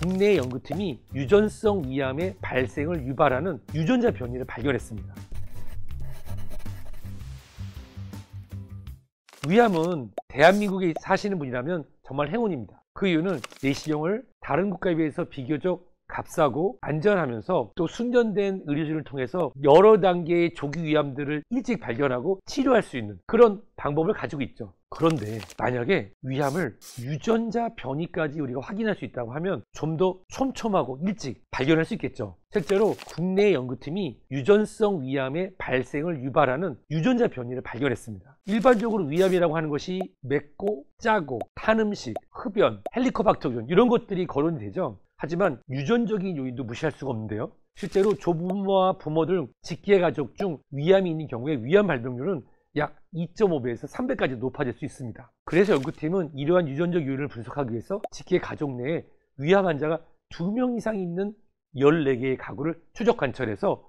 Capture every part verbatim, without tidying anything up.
국내 연구팀이 유전성 위암의 발생을 유발하는 유전자 변이를 발견했습니다. 위암은 대한민국에 사시는 분이라면 정말 행운입니다. 그 이유는 내시경을 다른 국가에 비해서 비교적 값싸고 안전하면서 또 숙련된 의료진을 통해서 여러 단계의 조기 위암들을 일찍 발견하고 치료할 수 있는 그런 방법을 가지고 있죠. 그런데 만약에 위암을 유전자 변이까지 우리가 확인할 수 있다고 하면 좀 더 촘촘하고 일찍 발견할 수 있겠죠. 실제로 국내 연구팀이 유전성 위암의 발생을 유발하는 유전자 변이를 발견했습니다. 일반적으로 위암이라고 하는 것이 맵고 짜고 탄 음식, 흡연, 헬리코박터균 이런 것들이 거론이 되죠. 하지만 유전적인 요인도 무시할 수가 없는데요. 실제로 조부모와 부모 등 직계 가족 중 위암이 있는 경우에 위암 발병률은 약 이 점 오 배에서 삼 배까지 높아질 수 있습니다. 그래서 연구팀은 이러한 유전적 요인을 분석하기 위해서 직계 가족 내에 위암 환자가 두 명 이상 있는 열네 개의 가구를 추적 관찰해서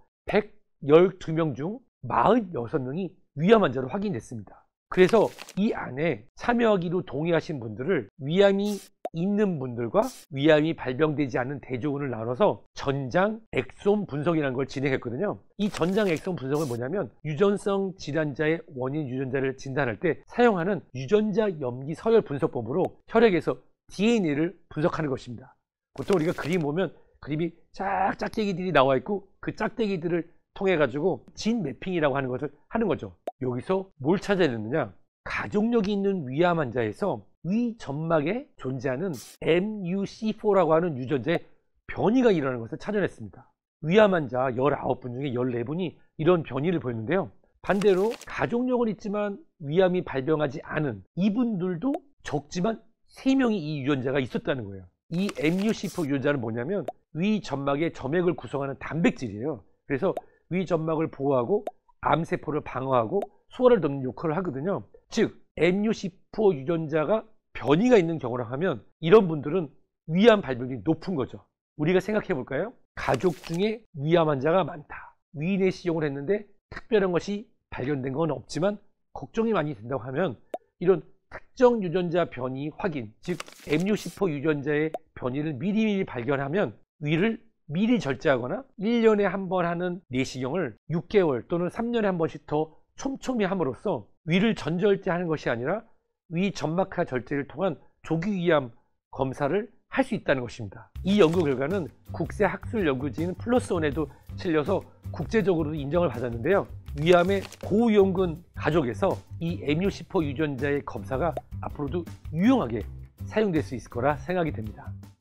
백십이 명 중 사십육 명이 위암 환자로 확인됐습니다. 그래서 이 안에 참여하기로 동의하신 분들을 위암이 있는 분들과 위암이 발병되지 않은 대조군을 나눠서 전장 엑솜 분석이라는 걸 진행했거든요. 이 전장 엑솜 분석은 뭐냐면 유전성 질환자의 원인 유전자를 진단할 때 사용하는 유전자 염기 서열 분석법으로 혈액에서 디엔에이를 분석하는 것입니다. 보통 우리가 그림 보면 그림이 쫙 짝대기들이 나와 있고 그 짝대기들을 통해 가지고 진 매핑이라고 하는 것을 하는 거죠. 여기서 뭘 찾아내느냐, 가족력이 있는 위암 환자에서 위 점막에 존재하는 엠 유 씨 포라고 하는 유전자의 변이가 일어나는 것을 찾아냈습니다. 위암 환자 십구 분 중에 열네 분이 이런 변이를 보였는데요. 반대로 가족력은 있지만 위암이 발병하지 않은 이분들도 적지만 세 명이 이 유전자가 있었다는 거예요. 이 엠 유 씨 포 유전자는 뭐냐면 위 점막의 점액을 구성하는 단백질이에요. 그래서 위 점막을 보호하고 암세포를 방어하고 소화를 돕는 역할을 하거든요. 즉 엠 유 씨 포 유전자가 변이가 있는 경우라 하면 이런 분들은 위암 발병률이 높은 거죠. 우리가 생각해 볼까요? 가족 중에 위암 환자가 많다. 위내시경을 했는데 특별한 것이 발견된 건 없지만 걱정이 많이 된다고 하면 이런 특정 유전자 변이 확인, 즉 엠 유 씨 포 유전자의 변이를 미리미리 발견하면 위를 미리 절제하거나 일 년에 한 번 하는 내시경을 육 개월 또는 삼 년에 한 번씩 더 촘촘히 함으로써 위를 전절제하는 것이 아니라 위 점막하 절제를 통한 조기 위암 검사를 할 수 있다는 것입니다. 이 연구 결과는 국제학술연구지인 플러스원에도 실려서 국제적으로도 인정을 받았는데요. 위암의 고위험군 가족에서 이 엠 유 씨 포 유전자의 검사가 앞으로도 유용하게 사용될 수 있을 거라 생각이 됩니다.